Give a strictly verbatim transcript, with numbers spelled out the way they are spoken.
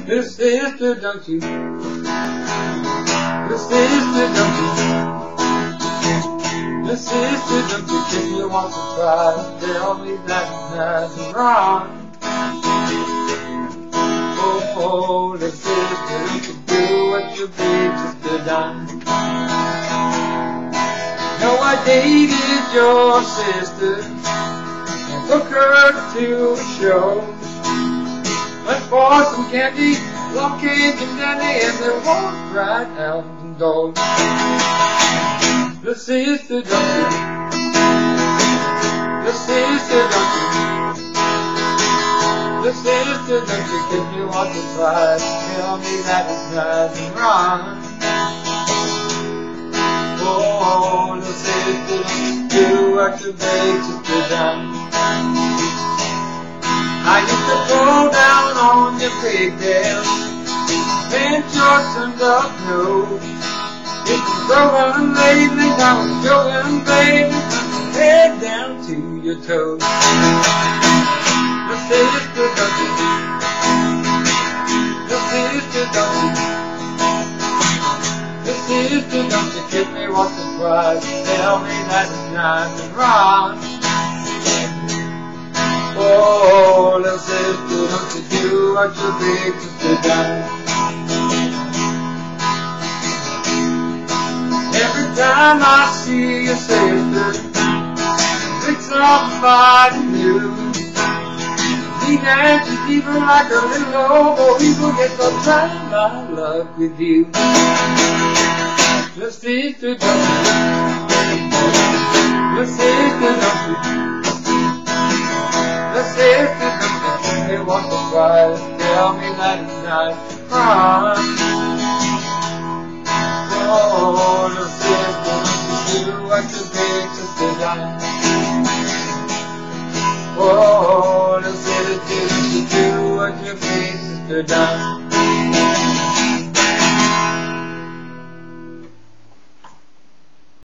Little sister, don't you? Little sister, don't you? Little sister, don't you kiss me once or twice? Tell me that nothing wrong. Oh, little sister, don't you do what your big sister done? No, I dated your sister and took her to a show. Went for some candy, long cake and dandy, and they walked right out the door. Little sister, don't you? Little sister, don't you? Little sister, don't you kiss me once or twice? Tell me that there's nothing wrong. Oh, little sister, don't you do what your big sister done? I used to go down on your pigtails, pant shorts and dark nose. If you're growing lately, now I'm showing, baby, head down to your toes. Little sister, don't you? Little sister, don't you? Little sister, don't you kiss me once or twice? Tell me that there's nothing wrong. Oh, little sister, don't you do what your big sister done? Every time I see your sister, pick somebody new. Neat and she's even like a little old boy. People get so trying my luck with you. Little sister, don't you? Little sister, don't you? Little sister, don't you kiss me once or twice? Tell me that it's not wrong. Oh, little sister, don't you do what your big sister done? Oh, little sister, don't you do what your big sister done?